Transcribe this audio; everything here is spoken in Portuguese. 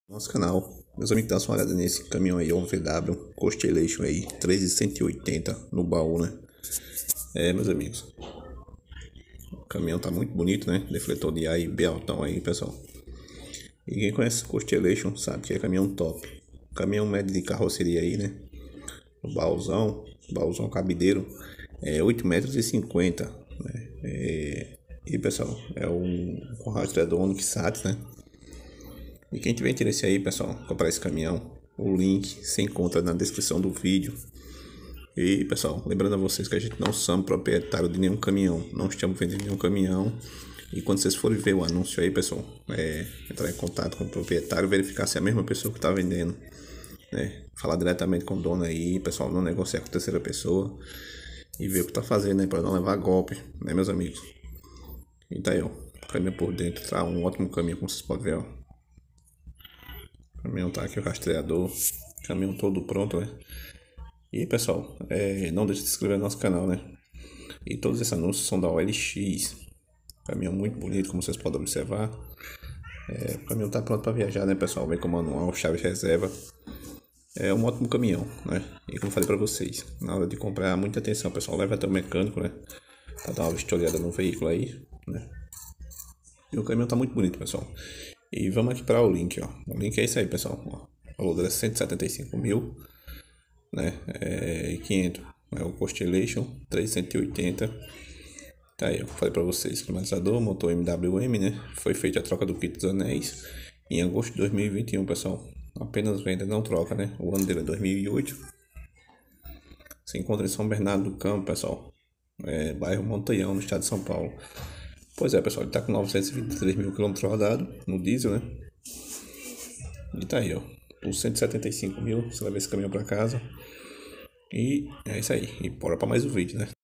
Nosso canal. Meus amigos, dá uma olhada nesse caminhão aí, um VW Constellation aí, 3.180 no baú, né? Meus amigos, o caminhão tá muito bonito, né? Defletor de ar e bem altão aí, pessoal. E quem conhece Constellation sabe que é caminhão top. Caminhão médio de carroceria aí, né? O baúzão cabideiro, 8,50 m, né? E pessoal, é um com rastreador Onix Sats, né? E quem tiver interesse aí, pessoal, comprar esse caminhão, o link se encontra na descrição do vídeo. E pessoal, lembrando a vocês que a gente não somos proprietário de nenhum caminhão, não estamos vendendo nenhum caminhão. E quando vocês forem ver o anúncio aí, pessoal, entrar em contato com o proprietário, verificar se é a mesma pessoa que está vendendo, né? Falar diretamente com o dono aí, pessoal, não negociar com terceira pessoa e ver o que tá fazendo, né? Para não levar golpe, né, meus amigos? E tá aí, ó, o caminhão por dentro, tá um ótimo caminhão, como vocês podem ver, ó. O caminhão tá aqui, o rastreador, caminhão todo pronto, né? E pessoal, não deixe de se inscrever no nosso canal, né? E todos esses anúncios são da OLX. Caminhão muito bonito, como vocês podem observar. O caminhão tá pronto para viajar, né, pessoal? Vem com manual, chave reserva. É um ótimo caminhão, né? E como eu falei para vocês, na hora de comprar, muita atenção, pessoal. Leva até o mecânico, né? Pra dar uma vistoriada no veículo aí, né? E o caminhão tá muito bonito, pessoal. E vamos aqui para o link, ó. O link é isso aí, pessoal. Ó, o valor dele é 175 mil, né? E 500 é o Constellation 380. Tá aí, eu falei para vocês, climatizador, motor MWM, né? Foi feita a troca do kit dos anéis em agosto de 2021, pessoal. Apenas venda, não troca, né? O ano dele é 2008. Se encontra em São Bernardo do Campo, pessoal. Bairro Montanhão, no estado de São Paulo. Pois é, pessoal, ele tá com 923 mil quilômetros rodados no diesel, né? E tá aí, ó. Por 175 mil, você vai ver esse caminhão para casa. E é isso aí. E bora para mais um vídeo, né?